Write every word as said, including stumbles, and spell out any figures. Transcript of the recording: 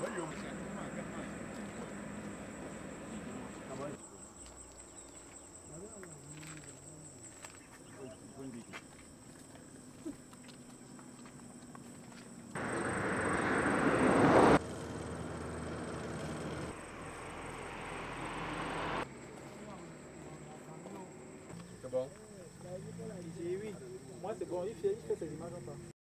C'est bon? Oui, moi c'est bon, il fait, il fait ses images pas.